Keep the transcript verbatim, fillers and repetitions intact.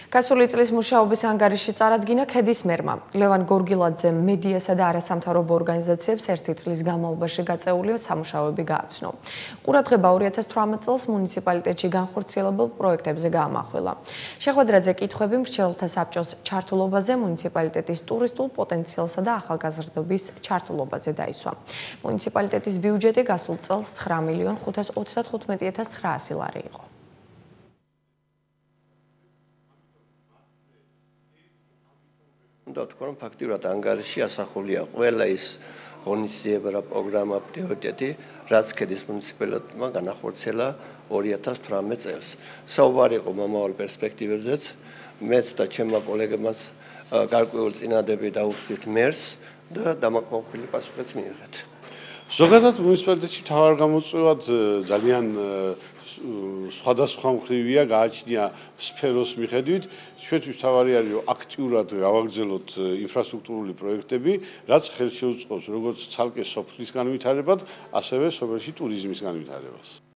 გასული წლის მუშაობის ანგარიში წარადგინა ქედის მერმა. ლევან გორგილაძემ მედიასა და არასამთავრობო ორგანიზაციებს ერთი წლის განმავლობაში გაწეული სამუშაოები გააცნო. ყურადღება ორი ათას თვრამეტ წელს მუნიციპალიტეტში განხორციელებულ პროექტებზე გაამახვილა. შეხვედრაზე კითხვები მრჩეველთა საბჭოს ჩართულობაზე, მუნიციპალიტეტის ტურისტულ პოტენციალსა და ახალგაზრდობის ჩართულობაზე დაისვა. მუნიციპალიტეტის ბიუჯეტი გასულ წელს ცხრა მილიონ ხუთას ოცდათხუთმეტი ათას ცხრაასი ლარი იყო. უნდა ვთქვა, რომ ფაქტიურად ანგარიში ასახულია ყველა ის ღონისძიება პროგრამა პრიორიტეტი, რაც ქედის მუნიციპალიტეტმა განახორციელა ორი ათას თვრამეტ წელს. საუბარი იყო მომავალ პერსპექტივებზეც, მეც და ჩემმა კოლეგებმაც გარკვეული წინადადები დაუხსვით მერს და დამაკმაყოფილი პასუხიც მიიღეთ. ზოგადად მუნიციპალიტეტში მთავარ გამოწვევად ძალიან სხვადასხვა მხრივია, გააჩნია სფეროს მიხედვით. ჩვენთვის მთავარი არის, რომ აქტიურად გავაგრძელოთ ინფრასტრუქტურული პროექტები, რაც ხელს შეუწყობს როგორც ცალკე სოფლის განვითარებად, ასევე სოფელში ტურიზმის განვითარებას.